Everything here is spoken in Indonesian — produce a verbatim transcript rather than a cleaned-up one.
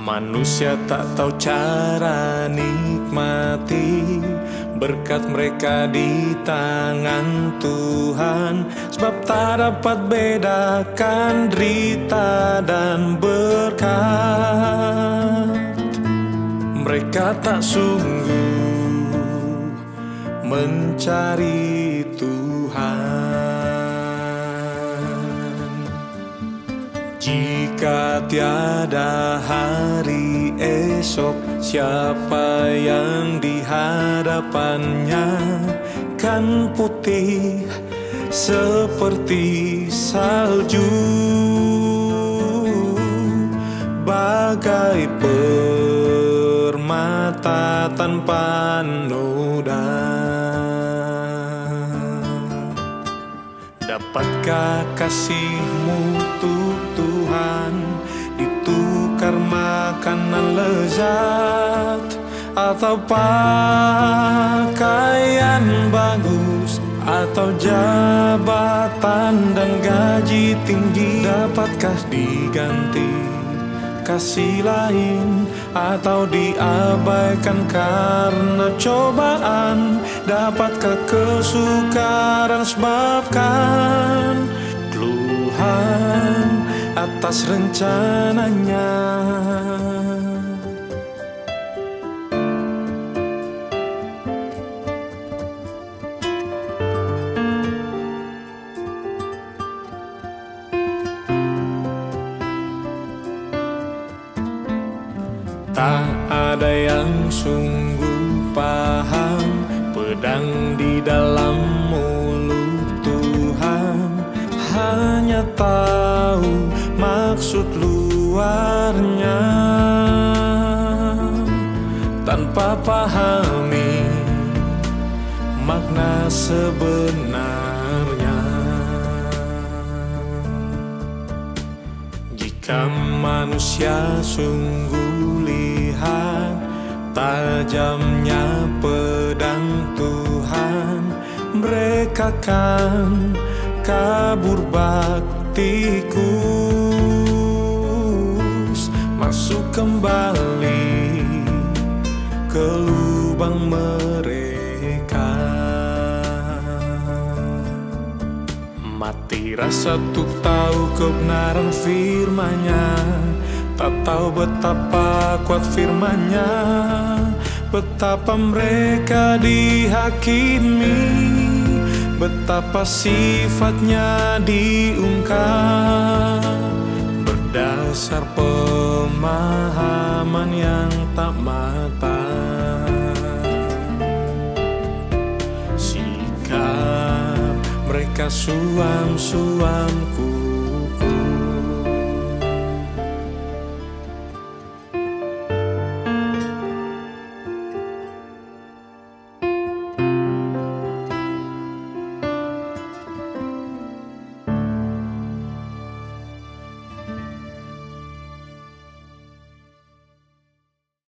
Manusia tak tahu cara nikmati berkat mereka di tangan Tuhan, sebab tak dapat bedakan derita dan berkat. Mereka tak sungguh mencari Tuhan. Jika tiada hari esok, siapa yang di hadapannya kan putih seperti salju, bagai permata tanpa noda. Dapatkah kasihmu untuk Tuhan ditukar makanan lezat, atau pakaian bagus, atau jabatan dan gaji tinggi? Dapatkah diganti kasih lain, atau diabaikan karena cobaan? Dapatkah kesukaran sebabkan keluhan atas rencananya? Tak ada yang sungguh paham pedang di dalam mulut Tuhan, hanya tahu maksud luarnya tanpa pahami makna sebenarnya. Jika manusia sungguh lihat tajamnya pedang Tuhan, mereka kan kabur bak tikus, masuk kembali ke lubang mereka. Mati rasa untuk tahu kebenaran firman-Nya, tak tahu betapa kuat firman-Nya, betapa mereka dihakimi, betapa sifatnya diungkap berdasar pemahaman yang tak matang. Sikap mereka suam-suamku